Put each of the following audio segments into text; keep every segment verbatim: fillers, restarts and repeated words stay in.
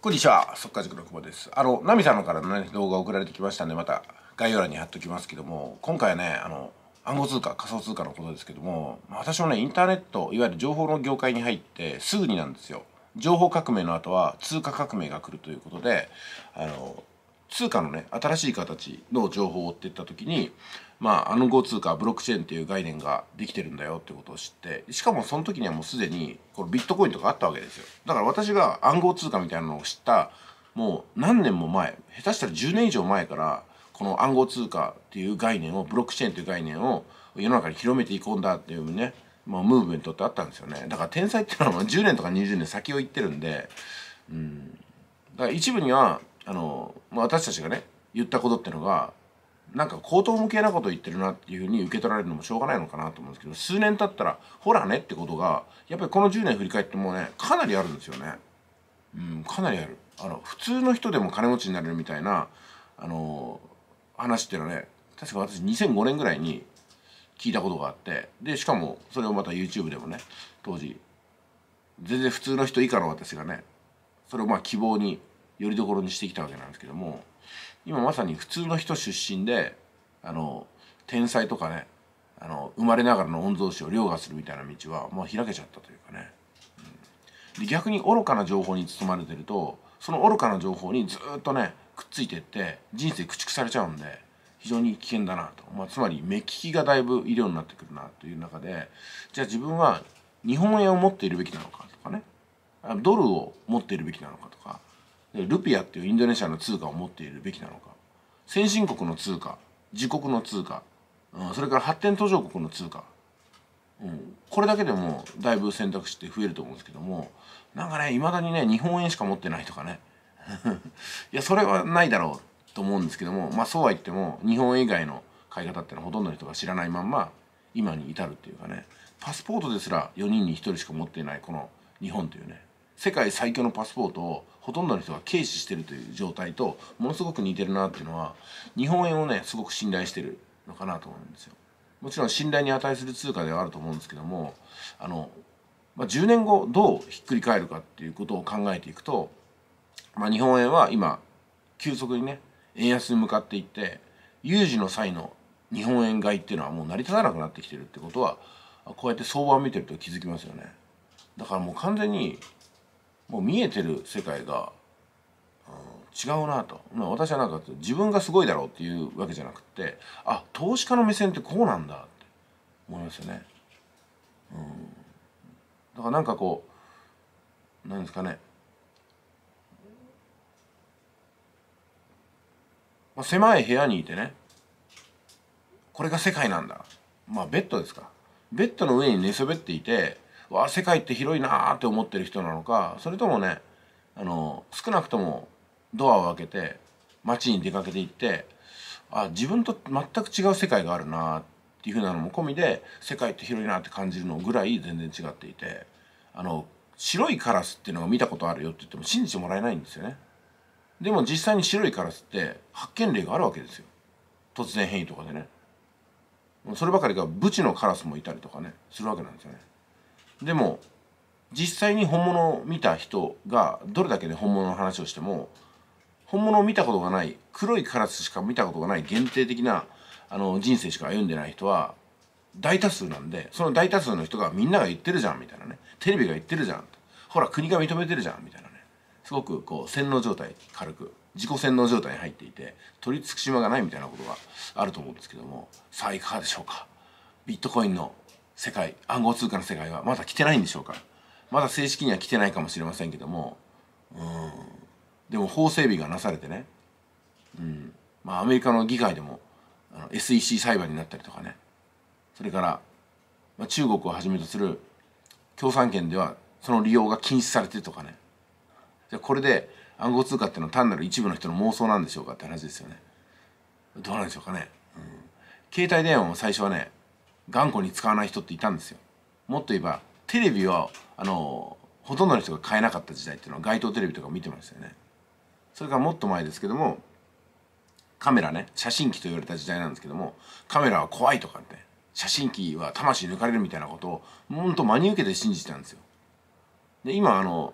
こんにちは、速稼塾の久保です。あの、ナミさんのからのね、動画送られてきましたんで、また概要欄に貼っときますけども、今回はね、あの、暗号通貨、仮想通貨のことですけども、私もね、インターネット、いわゆる情報の業界に入ってすぐになんですよ。情報革命の後は通貨革命が来るということで、あの、通貨のね、新しい形の情報を追っていった時に、まあ、暗号通貨、ブロックチェーンっていう概念ができてるんだよってことを知って、しかもその時にはもうすでに、このビットコインとかあったわけですよ。だから私が暗号通貨みたいなのを知った、もう何年も前、下手したらじゅうねん以上前から、この暗号通貨っていう概念を、ブロックチェーンという概念を世の中に広めていこうだっていうね、まあ、ムーブメントってあったんですよね。だから天才っていうのはじゅうねんとかにじゅうねん先を言ってるんで、うん。だから一部には、あの、まあ、私たちがね、言ったことっていうのが、なんか口頭無形なこと言ってるなっていうふうに受け取られるのもしょうがないのかなと思うんですけど、数年経ったら、ほらねってことが、やっぱりこのじゅうねん振り返ってもね、かなりあるんですよね。うん、かなりある。あの、普通の人でも金持ちになれるみたいな、あの、話っていうのはね、確か私にせんごねんぐらいに聞いたことがあって、で、しかもそれをまた YouTube でもね、当時、全然普通の人以下の私がね、それをまあ希望によりどころにしてきたわけなんですけども、今まさに普通の人出身で、あの、天才とかね、あの、生まれながらの御曹司を凌駕するみたいな道は、まあ開けちゃったというかね。うん、で、逆に愚かな情報に包まれてると、その愚かな情報にずっとね、くっついていって、人生駆逐されちゃうんで、非常に危険だなと。まあ、つまり目利きがだいぶ医療になってくるなという中で、じゃあ自分は日本円を持っているべきなのかとかね、ドルを持っているべきなのかとか、ルピアっていうインドネシアの通貨を持っているべきなのか、先進国の通貨、自国の通貨、うん、それから発展途上国の通貨、うん、これだけでもだいぶ選択肢って増えると思うんですけども、なんかね、いまだにね、日本円しか持ってないとかねいや、それはないだろうと思うんですけども、まあそうは言っても日本円以外の買い方っていうのはほとんどの人が知らないまんま今に至るっていうかね、パスポートですらよにんにひとりしか持っていないこの日本というね、世界最強のパスポートをほとんどの人が軽視してるという状態とものすごく似てるなっていうのは、日本円をねすごく信頼してるのかなと思うんですよ。もちろん信頼に値する通貨ではあると思うんですけども、あの、まあ、じゅうねんごどうひっくり返るかっていうことを考えていくと、まあ、日本円は今急速にね円安に向かっていって、有事の際の日本円買いっていうのはもう成り立たなくなってきてるってことは、こうやって相場を見てると気づきますよね。だからもう完全にもう見えてる世界が、うん、違うなと、まあ、私はなんか自分がすごいだろうっていうわけじゃなくて、あ、投資家の目線ってこうなんだって思いますよね。うん、だからなんかこうなんですかね、まあ、狭い部屋にいてね、これが世界なんだ、まあベッドですか、ベッドの上に寝そべっていて、わあ世界って広いなーって思ってる人なのか、それともね、あの少なくともドアを開けて街に出かけていって、あ、自分と全く違う世界があるなっていうふうなのも込みで、世界って広いなって感じるのぐらい全然違っていて、あの白いカラスっていうのが見たことあるよって言っても信じてもらえないんですよね。でも実際に白いカラスって発見例があるわけですよ、突然変異とかでね。そればかりかブチのカラスもいたりとかねするわけなんですよね。でも実際に本物を見た人がどれだけで本物の話をしても、本物を見たことがない黒いカラスしか見たことがない限定的なあの人生しか歩んでない人は大多数なんで、その大多数の人がみんなが言ってるじゃんみたいなね、テレビが言ってるじゃん、ほら国が認めてるじゃんみたいなね、すごくこう洗脳状態、軽く自己洗脳状態に入っていて取り付く島がないみたいなことがあると思うんですけども、さあいかがでしょうか。ビットコインの世界、暗号通貨の世界はまだ来てないんでしょうか。まだ正式には来てないかもしれませんけども、うん、でも法整備がなされてね、うん、まあアメリカの議会でもあの エスイーシー 裁判になったりとかね、それから、まあ、中国をはじめとする共産圏ではその利用が禁止されてるとかね。じゃあこれで暗号通貨っていうのは単なる一部の人の妄想なんでしょうかって話ですよね。どうなんでしょうかね。うん、携帯電話も最初はね頑固に使わない人っていたんですよ。もっと言えばテレビはあのほとんどの人が買えなかった時代っていうのは街頭テレビとか見てましたよね。それからもっと前ですけども、カメラね、写真機と言われた時代なんですけども、カメラは怖いとかって写真機は魂抜かれるみたいなことをほんと真に受けて信じてたんですよ。で今あの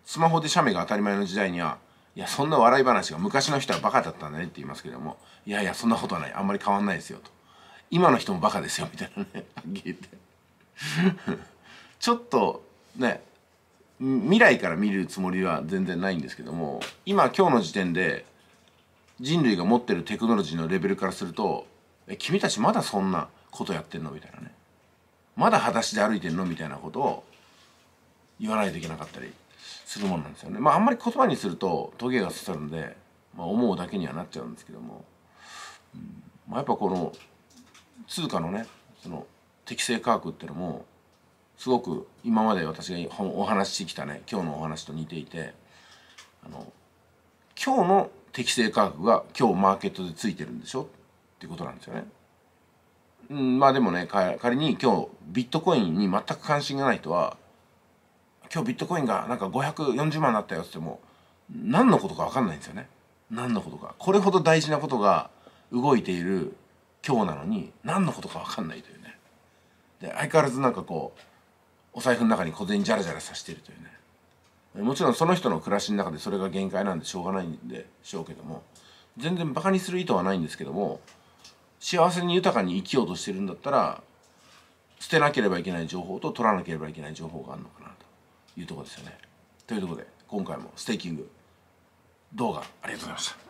スマホで写メが当たり前の時代には、いやそんな笑い話が昔の人はバカだったんだねって言いますけども、いやいやそんなことはない、あんまり変わんないですよと、今の人もバカですよみたいなね、はっきり言ってちょっとね、未来から見るつもりは全然ないんですけども、今今日の時点で人類が持ってるテクノロジーのレベルからすると、え君たちまだそんなことやってんのみたいなね、まだ裸足で歩いてんのみたいなことを言わないといけなかったりするもんなんですよね。まああんまり言葉にするとトゲが刺さるんで、まあ、思うだけにはなっちゃうんですけども、うん、まあ、やっぱこの通貨のねその適正価格っていうのもすごく今まで私がお話ししてきたね今日のお話と似ていて、あの今日の適正価格が今日マーケットでついてるんでしょっていうことなんですよね。うん、まあでもね仮に今日ビットコインに全く関心がない人は、今日ビットコインがなんかごひゃくよんじゅうまんになったよって言っても何のことか分かんないんですよね。何のことか、これほど大事なことが動いている今日なのに何のことか分かんないというね。で相変わらずなんかこうお財布の中に小銭ジャラジャラさしているというね。もちろんその人の暮らしの中でそれが限界なんでしょうがないんでしょうけども、全然バカにする意図はないんですけども、幸せに豊かに生きようとしてるんだったら捨てなければいけない情報と取らなければいけない情報があるのかなというところですよね。というところで今回もステーキング動画ありがとうございました。